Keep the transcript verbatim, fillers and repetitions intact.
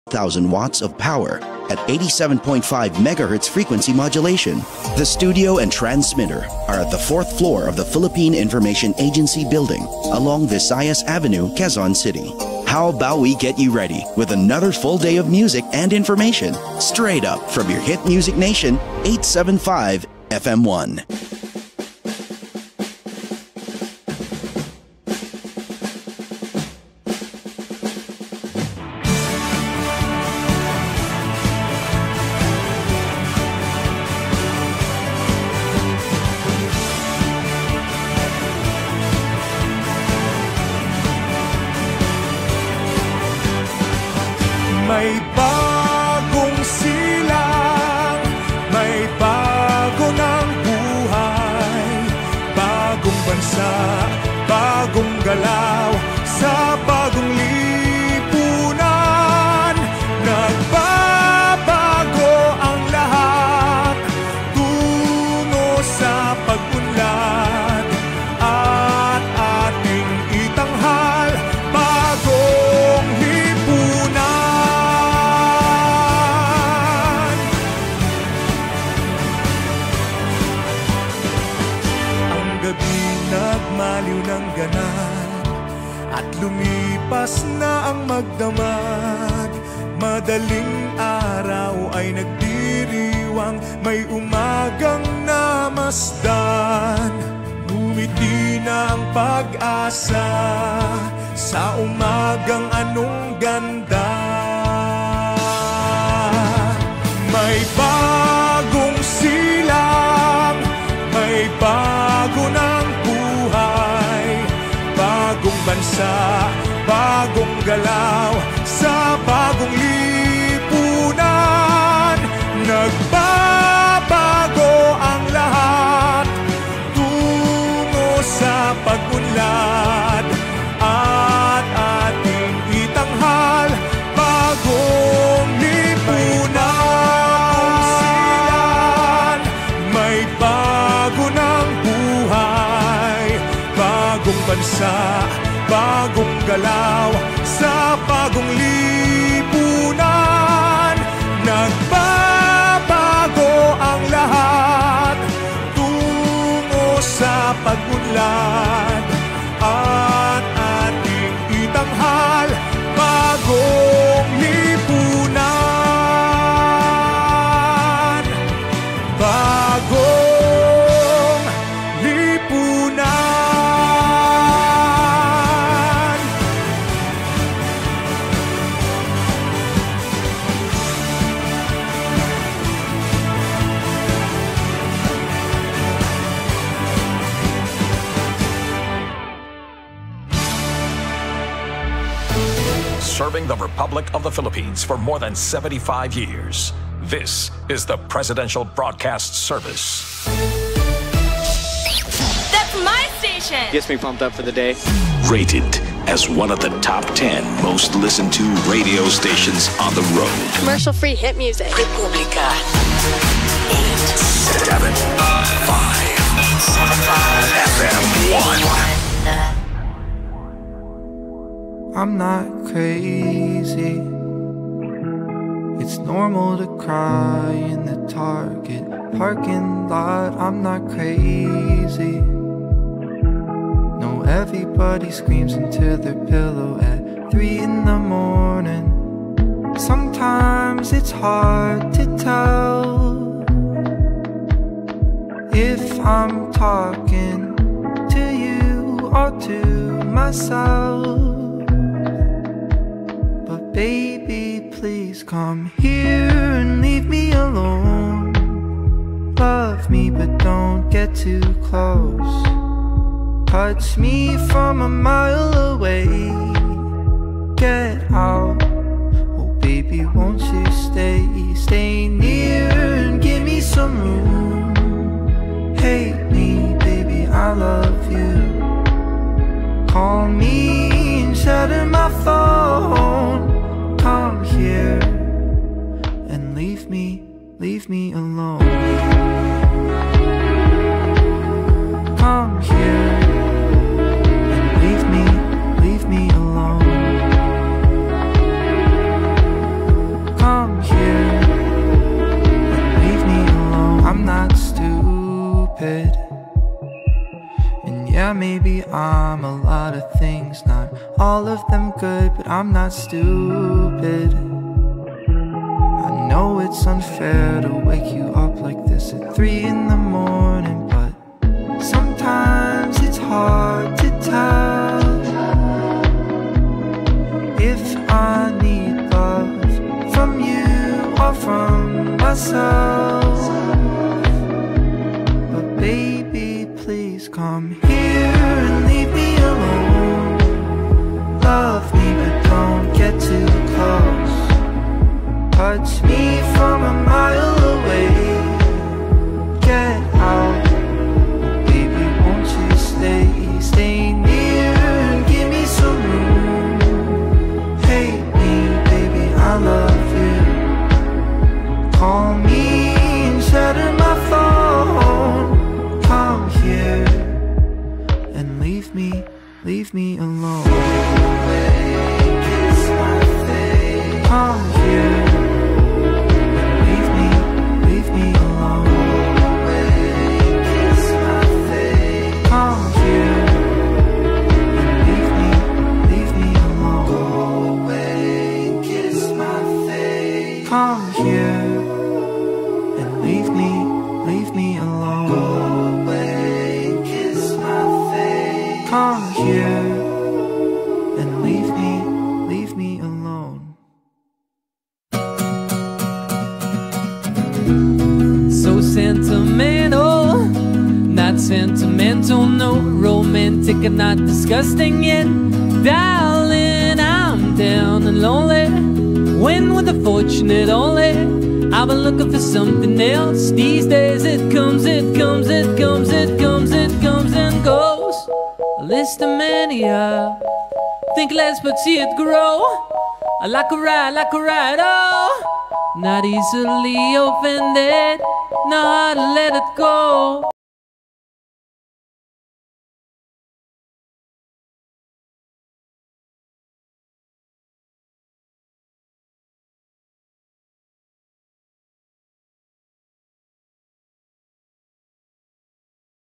thousand watts of power at eighty-seven point five megahertz frequency modulation. The studio and transmitter are at the fourth floor of the Philippine Information Agency building along Visayas Avenue, Quezon City. How about we get you ready with another full day of music and information straight up from your hit music nation, eighty-seven point five F M one. May bagong silang, may bago ng buhay, bagong bansa, bagong galaw, sa bagong lipunan. Nagbabago ang lahat, tungo sa pag-unlad, at ating itanghal, bagong lipunan. Nagmaliw ng ganap at lumipas na ang magdamag. Madaling araw ay nagdiriwang, may umagang namasdan. Ngumiti na ang pag-asa sa umagang anong ganda. May bagong silang, may bago ng buhay, bagong bansa, bagong galaw, sa bagong lipunan. Nagbabago ang lahat, tungo sa pag-unlad, at ating itanghal, bagong lipunan. May bago ng buhay, bagong bansa, bagong galaw, sa bagong lipunan. Nagbabago ang lahat, tungo sa pag-unlad, at ating itanghal, bagong lipunan. Bagong lipunan. Serving the Republic of the Philippines for more than seventy-five years. This is the Presidential Broadcast Service. That's my station! Gets me pumped up for the day. Rated as one of the top ten most listened to radio stations on the road. Commercial-free hit music. Republika eighty-seven point five F M one. I'm not crazy. It's normal to cry in the Target parking lot. I'm not crazy. No, everybody screams into their pillow at three in the morning. Sometimes it's hard to tell if I'm talking to you or to myself. Baby, please come here and leave me alone. Love me, but don't get too close. Touch me from a mile away. Get out. Oh, baby, won't you stay? Stay near and give me some room. Hate me, baby, I love you. Call me and shatter my phone. Come here and leave me, leave me alone. Come here and leave me, leave me alone. I'm a lot of things, not all of them good, but I'm not stupid. I know it's unfair to wake you up like this at three in the morning, but sometimes it's hard to tell if I need love from you or from myself. But baby, please come here and leave me alone. Love me but don't get too close. Touch me from a mile away. Get out, baby, won't you stay? Stay near and give me some room. Hate me, baby, I love you. Call me and shatter my phone. Come here and leave me, leave me alone. Kiss my face. Come here. Come here and leave me, leave me alone. Go away, kiss my face. Come here and leave me, leave me alone. So sentimental, not sentimental, no romantic and not disgusting yet. Darling, I'm down and lonely. When with the fortunate only, I've been looking for something else. These days it comes, it comes, it comes, it comes, it comes and goes. A list of mania, think less but see it grow. I like a ride, like a ride, oh, not easily offended, know how to let it go.